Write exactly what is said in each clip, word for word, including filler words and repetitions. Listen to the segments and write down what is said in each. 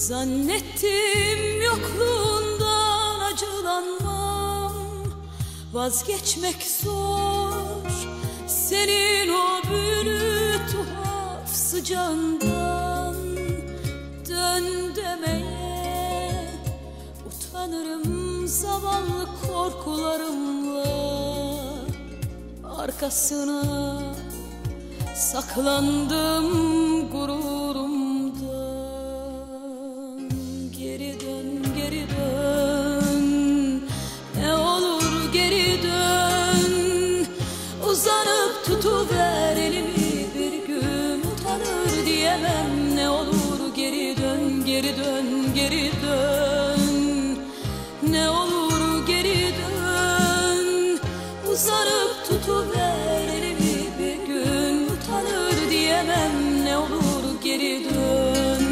Zannettim yokluğundan acılanmam, vazgeçmek zor senin o büyülü tuhaf sıcağından. Dön demeye utanırım zavallı korkularımla, arkasına saklandım gururumdan. Geri dön, geri dön, ne olur geri dön. Uzanıp tutuver elimi, bir gün utanır diyemem. Ne olur geri dön, geri dön, geri dön. Ne olur geri dön. Uzanıp tutuver elimi, bir gün utanır diyemem. Ne olur geri dön.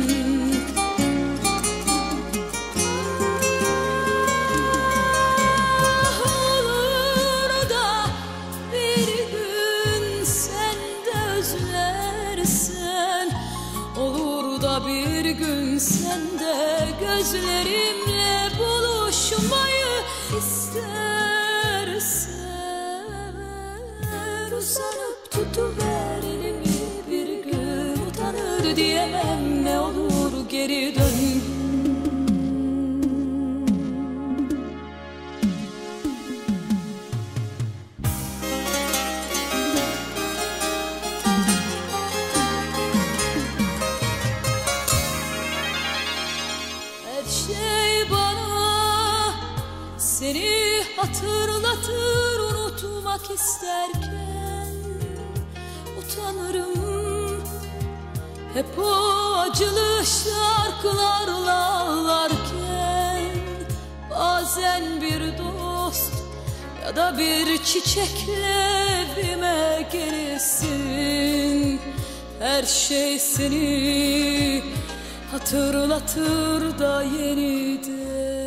Olur da bir gün sen de özlersen, olur da bir gün sen de gözlerimle buluşmayı istersen. Uzanıp tutuver elimi, bir gün utanır diyemem. Ne olur geri dön. Her şey bana seni hatırlatır, unutmak isterken utanırım. Hep o acılı şarkılarla ağlarken, bazen bir dost ya da bir çiçekle evime gelirsin. Her şey seni hatırlatır da yeniden.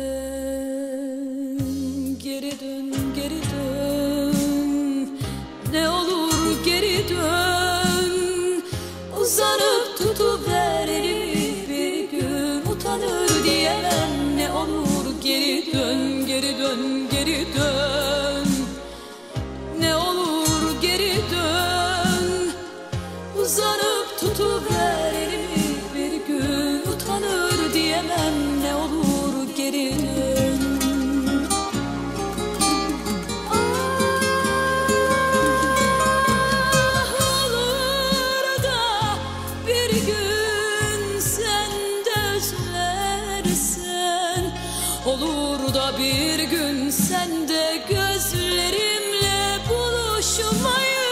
Geri dön, geri dön, ne olur geri dön. Uzanıp tutuver elimi, bir gün utanır diyemem. Ne olur geri dön, geri dön, geri dön. Ne olur geri dön. Uzanıp tutuver elimi, bir gün utanır diyemem. Ne olur geri dön. Olur da bir gün sen de gözlerimle buluşmayı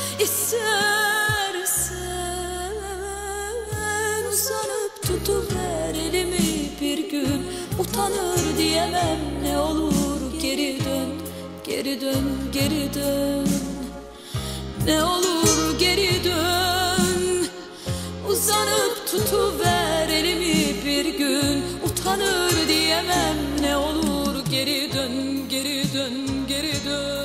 istersen. Uzanıp tutuver elimi, bir gün utanır diyemem. Ne olur geri dön, geri dön, geri dön. Ne olur geri dön. Uzanıp tutuver elimi, bir gün utanır diyemem. Ne olur geri dön, geri dön, geri dön.